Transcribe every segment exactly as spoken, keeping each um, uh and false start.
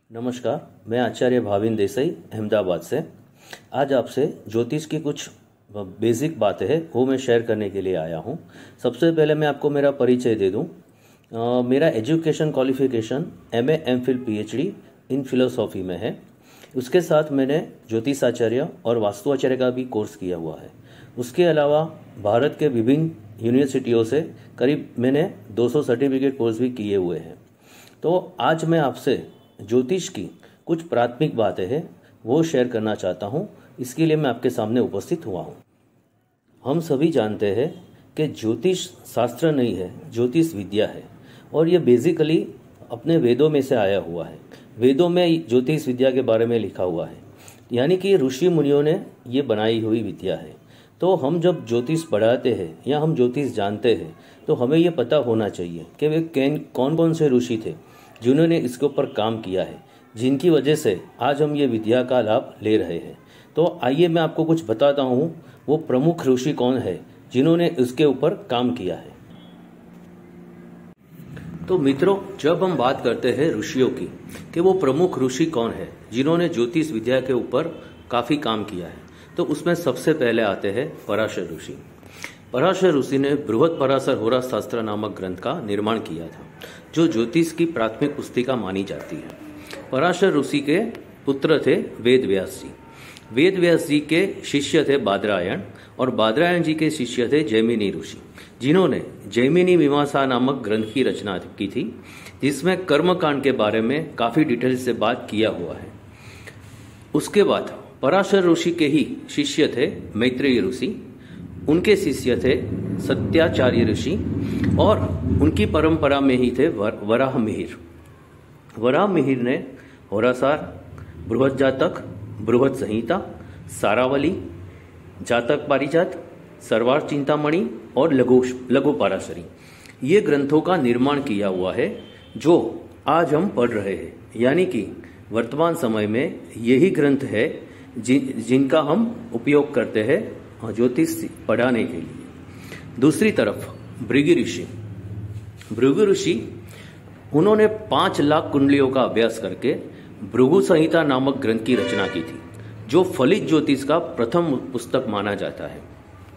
नमस्कार, मैं आचार्य भाविन देसाई अहमदाबाद से। आज आपसे ज्योतिष की कुछ बेसिक बातें हैं वो मैं शेयर करने के लिए आया हूँ। सबसे पहले मैं आपको मेरा परिचय दे दूँ। अ, मेरा education qualification M A M Phil P H D in philosophy में है। उसके साथ मैंने ज्योतिष आचार्य और वास्तु आचार्य का भी कोर्स किया हुआ है। उसके अलावा भारत के विभिन्न यूनिवर्सिटियों से करीब मैंने दो सौ सर्टिफिकेट कोर्स भी किए हुए हैं। तो आज मैं आपसे ज्योतिष की कुछ प्राथमिक बातें हैं वो शेयर करना चाहता हूँ। इसके लिए मैं आपके सामने उपस्थित हुआ हूँ। हम सभी जानते हैं कि ज्योतिष शास्त्र नहीं है, ज्योतिष विद्या है और ये बेसिकली अपने वेदों में से आया हुआ है। वेदों में ज्योतिष विद्या के बारे में लिखा हुआ है, यानी कि ऋषि मुनियों ने ये बनाई हुई विद्या है। तो हम जब ज्योतिष पढ़ाते हैं या हम ज्योतिष जानते हैं तो हमें ये पता होना चाहिए कि वे कौन कौन से ऋषि थे जिन्होंने इसके ऊपर काम किया है, जिनकी वजह से आज हम ये विद्या का लाभ ले रहे हैं। तो आइए मैं आपको कुछ बताता हूँ वो प्रमुख ऋषि कौन है जिन्होंने इसके ऊपर काम किया है। तो मित्रों, जब हम बात करते हैं ऋषियों की कि वो प्रमुख ऋषि कौन है जिन्होंने ज्योतिष विद्या के ऊपर काफी काम किया है, तो उसमें सबसे पहले आते हैं पराशर ऋषि। पराशर ऋषि ने बृहद पराशर होरा शास्त्र नामक ग्रंथ का निर्माण किया था, जो ज्योतिष की प्राथमिक पुस्तिका मानी जाती है। पराशर ऋषि के पुत्र थे वेद व्यास जी। वेद व्यास जी के शिष्य थे बादरायण और बादरायण जी के शिष्य थे जैमिनी ऋषि, जिन्होंने जैमिनी मीमांसा नामक ग्रंथ की रचना की थी, जिसमें कर्मकांड के बारे में काफी डिटेल से बात किया हुआ है। उसके बाद पराशर ऋषि के ही शिष्य थे मैत्रेय ऋषि, उनके शिष्य थे सत्याचार्य ऋषि और उनकी परंपरा में ही थे वर, वराह मिहिर। वराह मिहिर ने होरासार, बृहद जातक, बृहद संहिता, सारावली, जातक पारिजात, सर्वार्थ चिंतामणि और लघु लघु पाराशरी ये ग्रंथों का निर्माण किया हुआ है, जो आज हम पढ़ रहे हैं। यानी कि वर्तमान समय में यही ग्रंथ है जिन जिनका हम उपयोग करते हैं ज्योतिष पढ़ाने के लिए। दूसरी तरफ भृगु ऋषि भृगु ऋषि उन्होंने पांच लाख कुंडलियों का अभ्यास करके भृगु संहिता नामक ग्रंथ की रचना की थी, जो फलित ज्योतिष का प्रथम पुस्तक माना जाता है।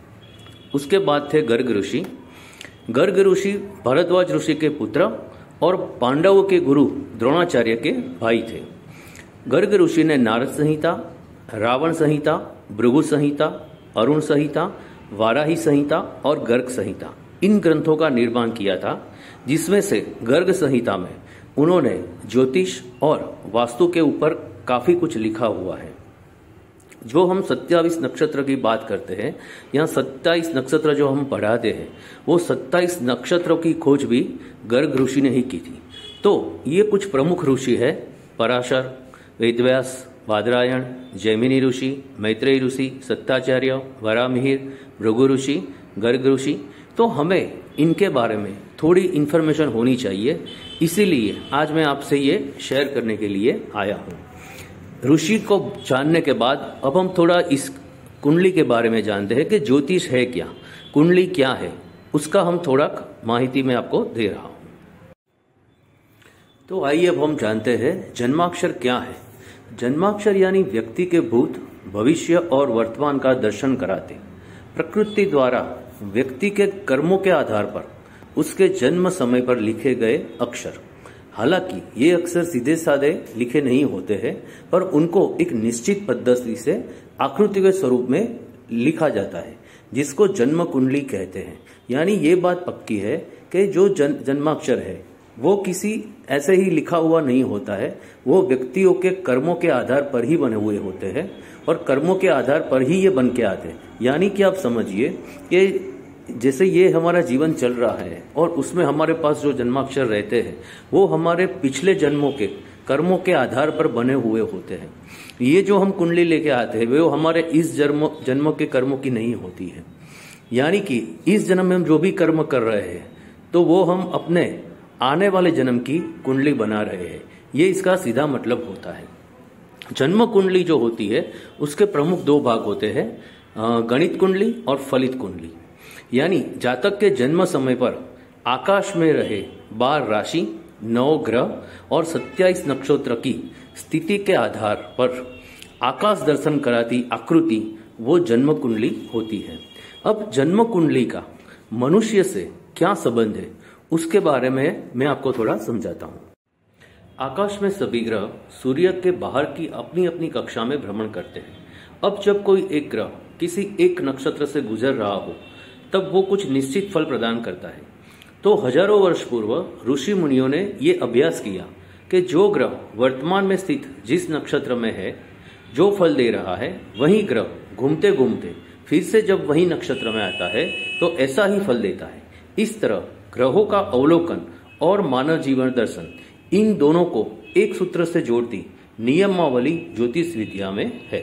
उसके बाद थे गर्ग ऋषि। गर्ग ऋषि भरद्वाज ऋषि के पुत्र और पांडवों के गुरु द्रोणाचार्य के भाई थे। गर्ग ऋषि ने नारद संहिता, रावण संहिता, भृगु संहिता, अरुण संहिता, वाराही संहिता और गर्ग संहिता इन ग्रंथों का निर्माण किया था, जिसमें से गर्ग संहिता में उन्होंने ज्योतिष और वास्तु के ऊपर काफी कुछ लिखा हुआ है। जो हम सत्ताईस नक्षत्र की बात करते हैं, यहाँ सत्ताईस नक्षत्र जो हम पढ़ाते हैं वो सत्ताईस नक्षत्रों की खोज भी गर्ग ऋषि ने ही की थी। तो ये कुछ प्रमुख ऋषि है: पराशर, वेदव्यास, बादरायण, जैमिनी ऋषि, मैत्रेय ऋषि, सत्ताचार्य, वराहमिहिर, भृगु ऋषि, गर्ग ऋषि। तो हमें इनके बारे में थोड़ी इन्फॉर्मेशन होनी चाहिए, इसीलिए आज मैं आपसे ये शेयर करने के लिए आया हूँ। ऋषि को जानने के बाद अब हम थोड़ा इस कुंडली के बारे में जानते हैं कि ज्योतिष है क्या, कुंडली क्या है, उसका हम थोड़ा माहिती मैं आपको दे रहा हूँ। तो आइए अब हम जानते हैं जन्माक्षर क्या है। जन्माक्षर यानी व्यक्ति के भूत, भविष्य और वर्तमान का दर्शन कराते, प्रकृति द्वारा व्यक्ति के कर्मों के आधार पर उसके जन्म समय पर लिखे गए अक्षर। हालांकि ये अक्षर सीधे साधे लिखे नहीं होते हैं, पर उनको एक निश्चित पद्धति से आकृति के स्वरूप में लिखा जाता है, जिसको जन्म कुंडली कहते हैं। यानी ये बात पक्की है कि जो जन, जन्माक्षर है वो किसी ऐसे ही लिखा हुआ नहीं होता है, वो व्यक्तियों के कर्मों के आधार पर ही बने हुए होते हैं और कर्मों के आधार पर ही ये बन के आते हैं। यानी कि आप समझिए कि जैसे ये हमारा जीवन चल रहा है और उसमें हमारे पास जो जन्माक्षर रहते हैं वो हमारे पिछले जन्मों के कर्मों के आधार पर बने हुए होते हैं। ये जो हम कुंडली लेके आते हैं वो हमारे इस जन्म जन्मों के कर्मों की नहीं होती है। यानी कि इस जन्म में हम जो भी कर्म कर रहे हैं तो वो हम अपने आने वाले जन्म की कुंडली बना रहे हैं, ये इसका सीधा मतलब होता है। जन्म कुंडली जो होती है उसके प्रमुख दो भाग होते हैं, गणित कुंडली और फलित कुंडली। यानी जातक के जन्म समय पर आकाश में रहे बार राशि नौ ग्रह और सत्ताईस नक्षत्र की स्थिति के आधार पर आकाश दर्शन कराती आकृति वो जन्म कुंडली होती है। अब जन्म कुंडली का मनुष्य से क्या संबंध है उसके बारे में मैं आपको थोड़ा समझाता हूँ। आकाश में सभी ग्रह सूर्य के बाहर की अपनी अपनी कक्षा में भ्रमण करते हैं। अब जब कोई एक ग्रह किसी एक नक्षत्र से गुजर रहा हो तब वो कुछ निश्चित फल प्रदान करता है। तो हजारों वर्ष पूर्व ऋषि मुनियों ने ये अभ्यास किया कि जो ग्रह वर्तमान में स्थित जिस नक्षत्र में है, जो फल दे रहा है, वही ग्रह घूमते घूमते फिर से जब वही नक्षत्र में आता है तो ऐसा ही फल देता है। इस तरह ग्रहों का अवलोकन और मानव जीवन दर्शन, इन दोनों को एक सूत्र से जोड़ती नियमावली ज्योतिष विद्या में है।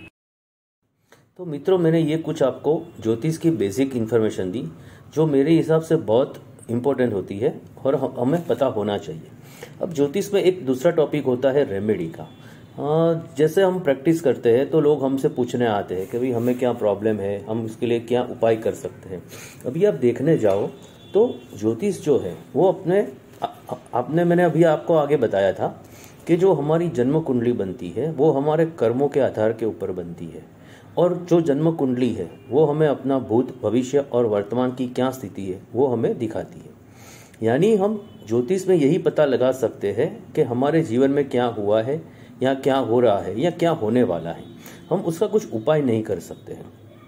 तो मित्रों, मैंने ये कुछ आपको ज्योतिष की बेसिक इन्फॉर्मेशन दी जो मेरे हिसाब से बहुत इम्पोर्टेंट होती है और हमें पता होना चाहिए। अब ज्योतिष में एक दूसरा टॉपिक होता है रेमेडी का। जैसे हम प्रैक्टिस करते हैं तो लोग हमसे पूछने आते हैं कि भाई हमें क्या प्रॉब्लम है, हम उसके लिए क्या उपाय कर सकते हैं। अभी आप देखने जाओ तो ज्योतिष जो है वो अपने आपने मैंने अभी आपको आगे बताया था कि जो हमारी जन्म कुंडली बनती है वो हमारे कर्मों के आधार के ऊपर बनती है, और जो जन्म कुंडली है वो हमें अपना भूत, भविष्य और वर्तमान की क्या स्थिति है वो हमें दिखाती है। यानी हम ज्योतिष में यही पता लगा सकते हैं कि हमारे जीवन में क्या हुआ है या क्या हो रहा है या क्या होने वाला है। हम उसका कुछ उपाय नहीं कर सकते हैं।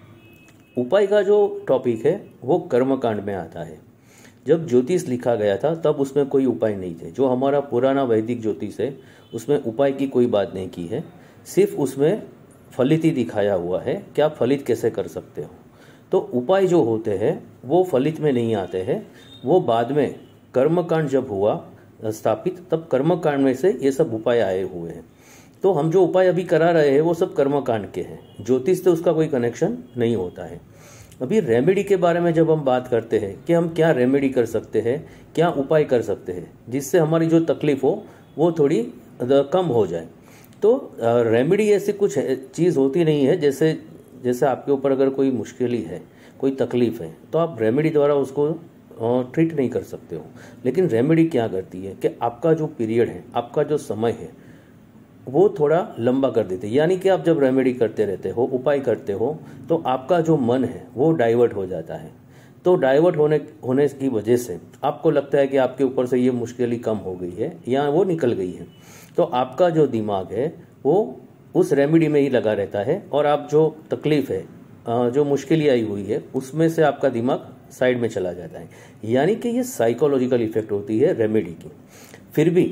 उपाय का जो टॉपिक है वो कर्मकांड में आता है। जब ज्योतिष लिखा गया था तब उसमें कोई उपाय नहीं थे। जो हमारा पुराना वैदिक ज्योतिष है उसमें उपाय की कोई बात नहीं की है, सिर्फ उसमें फलित ही दिखाया हुआ है कि आप फलित कैसे कर सकते हो। तो उपाय जो होते हैं वो फलित में नहीं आते हैं, वो बाद में कर्मकांड जब हुआ स्थापित तब कर्मकांड में से ये सब उपाय आए हुए हैं। तो हम जो उपाय अभी करा रहे हैं वो सब कर्मकांड के हैं, ज्योतिष से उसका कोई कनेक्शन नहीं होता है। अभी रेमेडी के बारे में जब हम बात करते हैं कि हम क्या रेमेडी कर सकते हैं, क्या उपाय कर सकते हैं जिससे हमारी जो तकलीफ हो वो थोड़ी कम हो जाए। तो रेमेडी ऐसी कुछ चीज़ होती नहीं है जैसे जैसे आपके ऊपर अगर कोई मुश्किल है, कोई तकलीफ है तो आप रेमेडी द्वारा उसको ट्रीट नहीं कर सकते हो। लेकिन रेमेडी क्या करती है कि आपका जो पीरियड है, आपका जो समय है वो थोड़ा लंबा कर देते हैं। यानी कि आप जब रेमेडी करते रहते हो, उपाय करते हो, तो आपका जो मन है वो डाइवर्ट हो जाता है। तो डाइवर्ट होने होने की वजह से आपको लगता है कि आपके ऊपर से ये मुश्किल ही कम हो गई है या वो निकल गई है। तो आपका जो दिमाग है वो उस रेमेडी में ही लगा रहता है और आप जो तकलीफ है, जो मुश्किल आई हुई है, उसमें से आपका दिमाग साइड में चला जाता है। यानी कि ये साइकोलॉजिकल इफेक्ट होती है रेमेडी की। फिर भी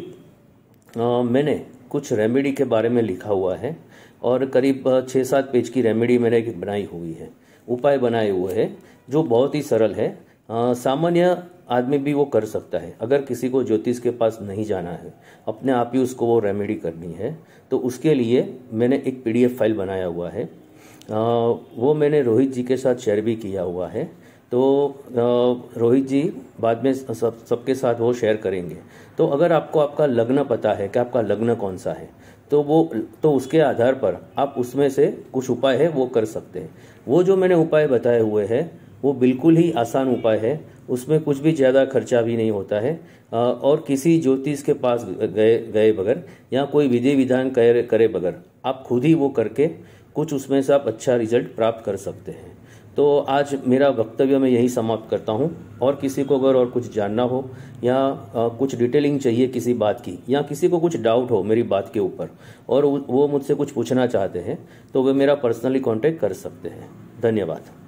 आ, मैंने कुछ रेमेडी के बारे में लिखा हुआ है और करीब छः सात पेज की रेमेडी मैंने बनाई हुई है, उपाय बनाए हुए हैं जो बहुत ही सरल है। आ, सामान्य आदमी भी वो कर सकता है। अगर किसी को ज्योतिष के पास नहीं जाना है, अपने आप ही उसको वो रेमेडी करनी है, तो उसके लिए मैंने एक पीडीएफ फाइल बनाया हुआ है। आ, वो मैंने रोहित जी के साथ शेयर भी किया हुआ है। तो रोहित जी बाद में सब सबके साथ वो शेयर करेंगे। तो अगर आपको आपका लग्न पता है कि आपका लग्न कौन सा है तो वो तो उसके आधार पर आप उसमें से कुछ उपाय है वो कर सकते हैं। वो जो मैंने उपाय बताए हुए हैं वो बिल्कुल ही आसान उपाय है, उसमें कुछ भी ज़्यादा खर्चा भी नहीं होता है और किसी ज्योतिष के पास गए गए बगैर या कोई विधि विधान करे करे बगैर आप खुद ही वो करके कुछ उसमें से आप अच्छा रिजल्ट प्राप्त कर सकते हैं। तो आज मेरा वक्तव्य मैं यही समाप्त करता हूं। और किसी को अगर और कुछ जानना हो या कुछ डिटेलिंग चाहिए किसी बात की, या किसी को कुछ डाउट हो मेरी बात के ऊपर और वो मुझसे कुछ पूछना चाहते हैं तो वे मेरा पर्सनली कांटेक्ट कर सकते हैं। धन्यवाद।